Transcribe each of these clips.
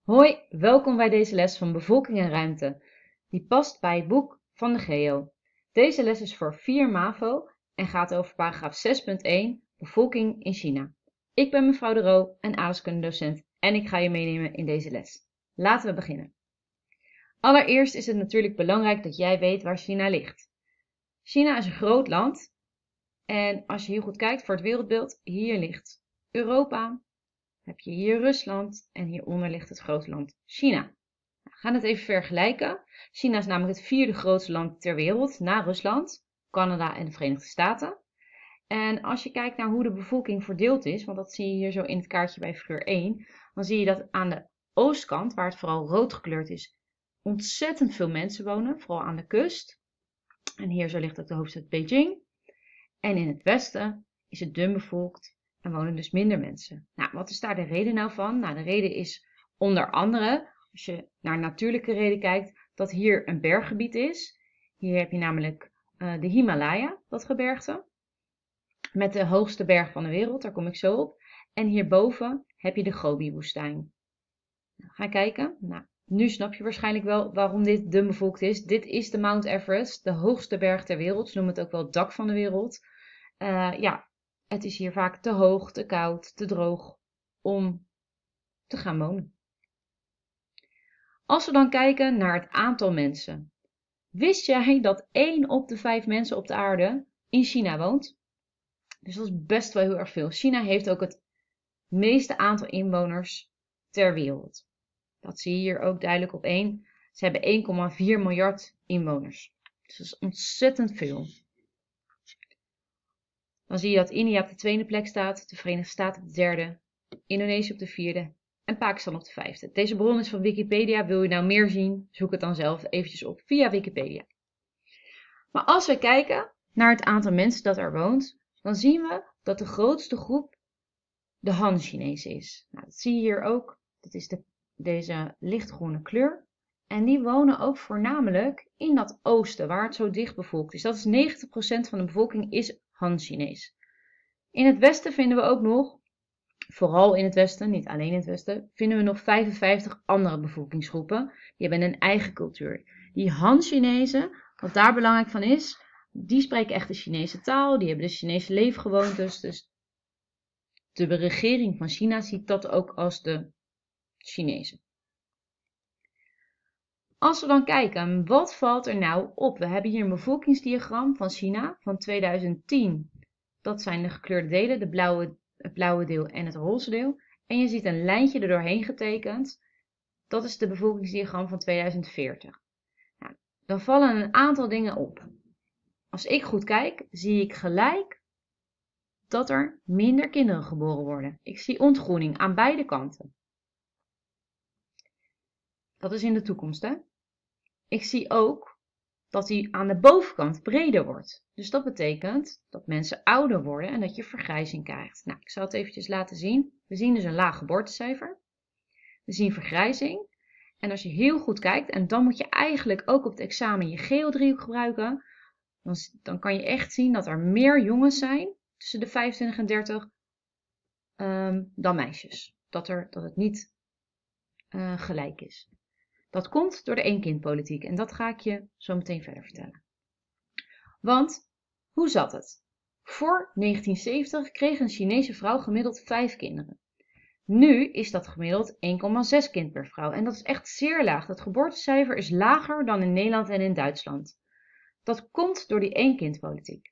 Hoi, welkom bij deze les van Bevolking en Ruimte. Die past bij het boek van de Geo. Deze les is voor 4 MAVO en gaat over paragraaf 6.1 Bevolking in China. Ik ben mevrouw De Roo, een aardrijkskundedocent en ik ga je meenemen in deze les. Laten we beginnen. Allereerst is het natuurlijk belangrijk dat jij weet waar China ligt. China is een groot land en als je hier goed kijkt voor het wereldbeeld, hier ligt Europa. Heb je hier Rusland en hieronder ligt het grote land China. We gaan het even vergelijken. China is namelijk het 4e grootste land ter wereld na Rusland, Canada en de Verenigde Staten. En als je kijkt naar hoe de bevolking verdeeld is, want dat zie je hier zo in het kaartje bij figuur 1, dan zie je dat aan de oostkant, waar het vooral rood gekleurd is, ontzettend veel mensen wonen, vooral aan de kust. En hier zo ligt ook de hoofdstad Beijing. En in het westen is het dun bevolkt en wonen dus minder mensen. Nou, wat is daar de reden nou van? Nou, de reden is onder andere, als je naar natuurlijke reden kijkt, dat hier een berggebied is. Hier heb je namelijk de Himalaya, dat gebergte, met de hoogste berg van de wereld, daar kom ik zo op. En hierboven heb je de Gobi-woestijn. Nou, ga kijken. Nou, nu snap je waarschijnlijk wel waarom dit dun bevolkt is. Dit is de Mount Everest, de hoogste berg ter wereld. Ze noemen het ook wel het dak van de wereld. Ja, het is hier vaak te hoog, te koud, te droog om te gaan wonen. Als we dan kijken naar het aantal mensen. Wist jij dat 1 op de 5 mensen op de aarde in China woont? Dus dat is best wel heel erg veel. China heeft ook het meeste aantal inwoners ter wereld. Dat zie je hier ook duidelijk op 1. Ze hebben 1,4 miljard inwoners. Dus dat is ontzettend veel. Dan zie je dat India op de 2e plek staat, de Verenigde Staten op de 3e, Indonesië op de 4e en Pakistan op de 5e. Deze bron is van Wikipedia. Wil je nou meer zien, zoek het dan zelf eventjes op via Wikipedia. Maar als we kijken naar het aantal mensen dat er woont, dan zien we dat de grootste groep de Han-Chinezen is. Nou, dat zie je hier ook. Dat is deze lichtgroene kleur. En die wonen ook voornamelijk in dat oosten, waar het zo dicht bevolkt is. Dat is 90% van de bevolking is Han-Chinees. In het westen vinden we ook nog, vooral in het westen, niet alleen in het westen, vinden we nog 55 andere bevolkingsgroepen. Die hebben een eigen cultuur. Die Han-Chinezen, wat daar belangrijk van is, die spreken echt de Chinese taal. Die hebben de Chinese leefgewoontes. Dus de regering van China ziet dat ook als de Chinezen. Als we dan kijken, wat valt er nou op? We hebben hier een bevolkingsdiagram van China van 2010. Dat zijn de gekleurde delen, het blauwe deel en het roze deel. En je ziet een lijntje er doorheen getekend. Dat is de bevolkingsdiagram van 2040. Nou, dan vallen een aantal dingen op. Als ik goed kijk, zie ik gelijk dat er minder kinderen geboren worden. Ik zie ontgroening aan beide kanten. Dat is in de toekomst, hè? Ik zie ook dat die aan de bovenkant breder wordt. Dus dat betekent dat mensen ouder worden en dat je vergrijzing krijgt. Nou, ik zal het eventjes laten zien. We zien dus een laag geboortecijfer. We zien vergrijzing. En als je heel goed kijkt, en dan moet je eigenlijk ook op het examen je geodriehoek gebruiken, dan kan je echt zien dat er meer jongens zijn tussen de 25 en 30 dan meisjes. Dat het niet gelijk is. Dat komt door de één-kind-politiek en dat ga ik je zo meteen verder vertellen. Want, hoe zat het? Voor 1970 kreeg een Chinese vrouw gemiddeld 5 kinderen. Nu is dat gemiddeld 1,6 kind per vrouw en dat is echt zeer laag. Dat geboortecijfer is lager dan in Nederland en in Duitsland. Dat komt door die één-kind-politiek.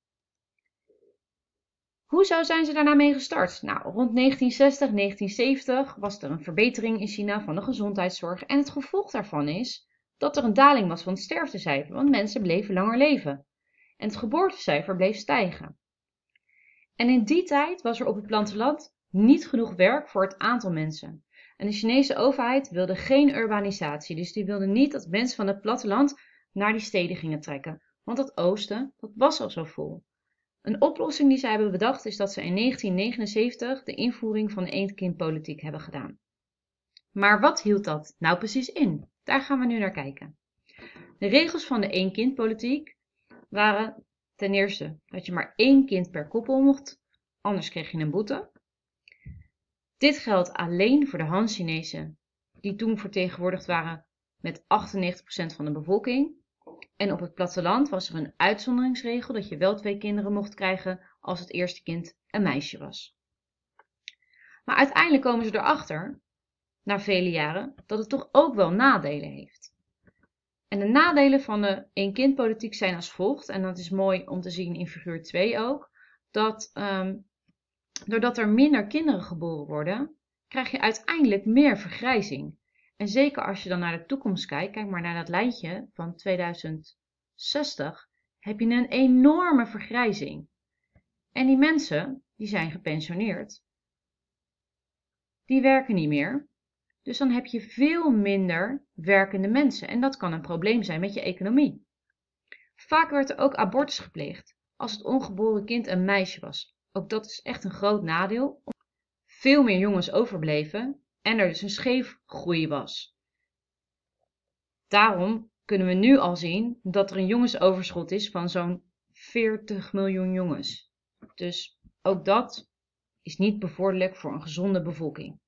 Hoe zijn ze daarna mee gestart? Nou, rond 1960, 1970 was er een verbetering in China van de gezondheidszorg. En het gevolg daarvan is dat er een daling was van het sterftecijfer, want mensen bleven langer leven. En het geboortecijfer bleef stijgen. En in die tijd was er op het platteland niet genoeg werk voor het aantal mensen. En de Chinese overheid wilde geen urbanisatie, dus die wilde niet dat mensen van het platteland naar die steden gingen trekken. Want het oosten, dat was al zo vol. Een oplossing die zij hebben bedacht is dat ze in 1979 de invoering van de één-kind-politiek hebben gedaan. Maar wat hield dat nou precies in? Daar gaan we nu naar kijken. De regels van de één-kind-politiek waren ten eerste dat je maar 1 kind per koppel mocht, anders kreeg je een boete. Dit geldt alleen voor de Han-Chinezen die toen vertegenwoordigd waren met 98% van de bevolking. En op het platteland was er een uitzonderingsregel dat je wel 2 kinderen mocht krijgen als het eerste kind een meisje was. Maar uiteindelijk komen ze erachter, na vele jaren, dat het toch ook wel nadelen heeft. En de nadelen van de één-kind-politiek zijn als volgt, en dat is mooi om te zien in figuur 2 ook, dat doordat er minder kinderen geboren worden, krijg je uiteindelijk meer vergrijzing. En zeker als je dan naar de toekomst kijkt, kijk maar naar dat lijntje van 2060, heb je een enorme vergrijzing. En die mensen, die zijn gepensioneerd, die werken niet meer. Dus dan heb je veel minder werkende mensen en dat kan een probleem zijn met je economie. Vaak werd er ook abortus gepleegd als het ongeboren kind een meisje was. Ook dat is echt een groot nadeel. Veel meer jongens overbleven en er dus een scheefgroei was. Daarom kunnen we nu al zien dat er een jongensoverschot is van zo'n 40 miljoen jongens. Dus ook dat is niet bevorderlijk voor een gezonde bevolking.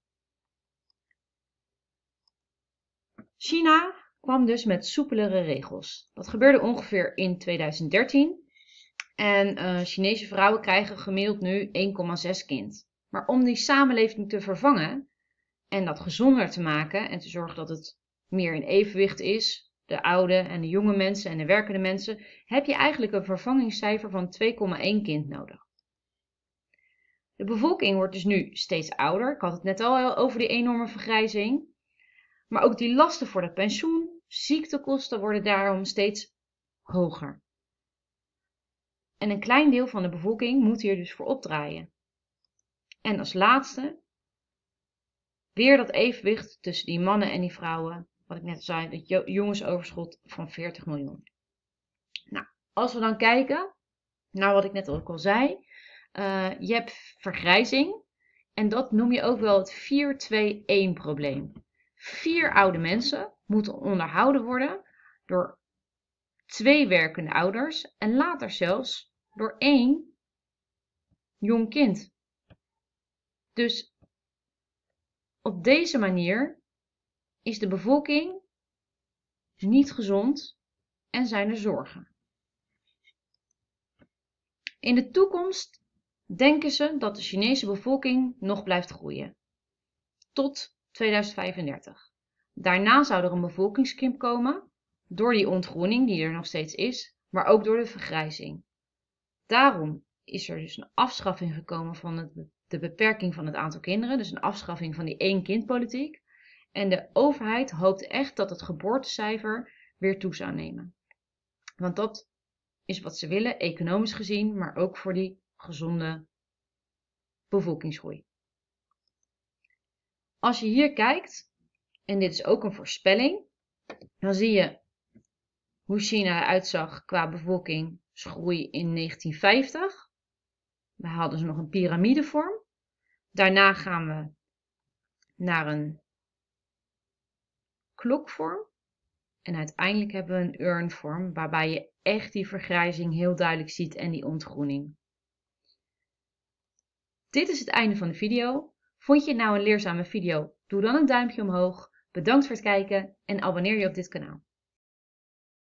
China kwam dus met soepelere regels. Dat gebeurde ongeveer in 2013. En Chinese vrouwen krijgen gemiddeld nu 1,6 kind. Maar om die samenleving te vervangen en dat gezonder te maken en te zorgen dat het meer in evenwicht is, de oude en de jonge mensen en de werkende mensen, heb je eigenlijk een vervangingscijfer van 2,1 kind nodig. De bevolking wordt dus nu steeds ouder. Ik had het net al over die enorme vergrijzing. Maar ook die lasten voor het pensioen, ziektekosten worden daarom steeds hoger. En een klein deel van de bevolking moet hier dus voor opdraaien. En als laatste, weer dat evenwicht tussen die mannen en die vrouwen. Wat ik net zei, dat jongensoverschot van 40 miljoen. Nou, als we dan kijken naar wat ik net ook al zei. Je hebt vergrijzing. En dat noem je ook wel het 4-2-1 probleem. 4 oude mensen moeten onderhouden worden door 2 werkende ouders en later zelfs door 1 jong kind. Dus op deze manier is de bevolking niet gezond en zijn er zorgen. In de toekomst denken ze dat de Chinese bevolking nog blijft groeien. Tot 2035. Daarna zou er een bevolkingskrimp komen door die ontgroening die er nog steeds is, maar ook door de vergrijzing. Daarom is er dus een afschaffing gekomen van de beperking van het aantal kinderen, dus een afschaffing van die één-kind-politiek. En de overheid hoopt echt dat het geboortecijfer weer toe zou nemen. Want dat is wat ze willen, economisch gezien, maar ook voor die gezonde bevolkingsgroei. Als je hier kijkt, en dit is ook een voorspelling, dan zie je hoe China eruit zag qua bevolkingsgroei in 1950. We hadden dus nog een piramidevorm. Daarna gaan we naar een klokvorm. En uiteindelijk hebben we een urnvorm, waarbij je echt die vergrijzing heel duidelijk ziet en die ontgroening. Dit is het einde van de video. Vond je het nou een leerzame video? Doe dan een duimpje omhoog. Bedankt voor het kijken en abonneer je op dit kanaal.